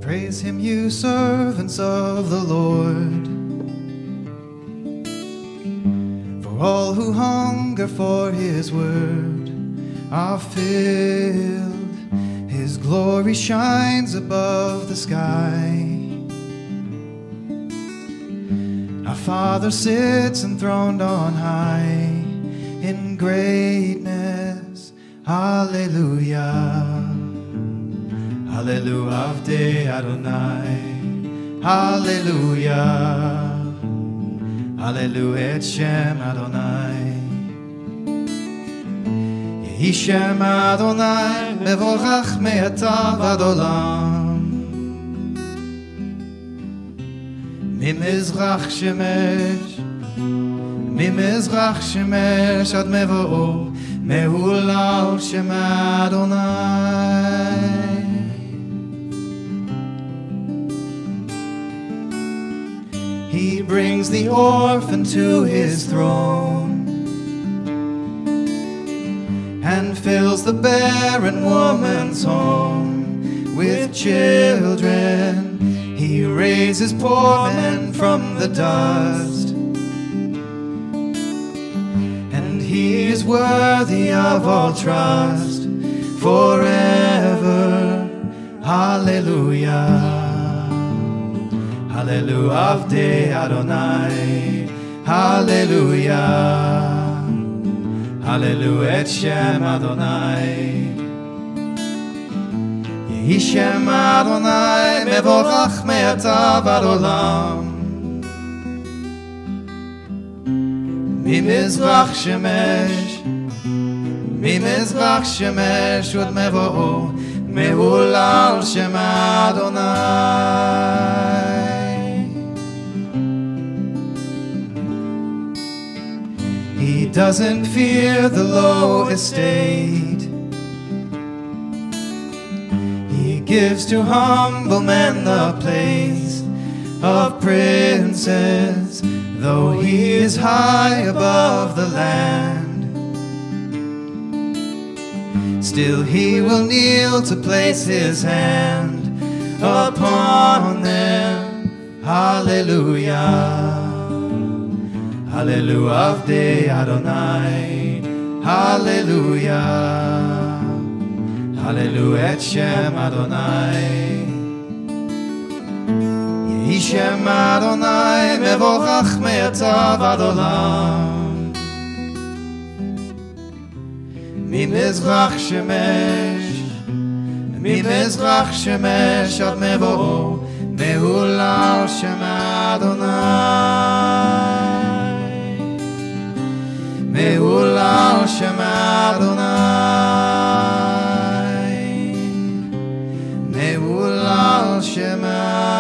Praise him, you servants of the Lord. For all who hunger for his word are filled. His glory shines above the sky. Our Father sits enthroned on high in greatness. Hallelujah. Hallelu avdei Adonai. Hallelujah. Hallelu et Shem Adonai. Yehi Shem Adonai M'vorach Me'attah ad olam. Mimizrach shemesh. Mimizrach shemesh ad mevorach me'attah Shem Adonai. He brings the orphan to his throne and fills the barren woman's home with children. He raises poor men from the dust, and he is worthy of all trust forever. Hallelujah. Hallelu avdei Adonai. Hallelujah. Hallelu et Shem Adonai. Yehi Shem Adonai M'vorach Me'attah ad olam. Mimizrach shemesh. Mimizrach shemesh ud mevorach me'attah Shem Adonai. He doesn't fear the low estate. He gives to humble men the place of princes, though he is high above the land. Still he will kneel to place his hand upon them. Hallelujah. Hallelu avdei Adonai. Hallelujah. Hallelu et Shem Adonai. Yehi Shem Adonai M'vorach Me'attah ad olam. Mimizrach shemesh. Mimizrach shemesh ad mevorach me'attah Shem Adonai. Me'attah Shem Adonai. Me'attah Shem Adonai.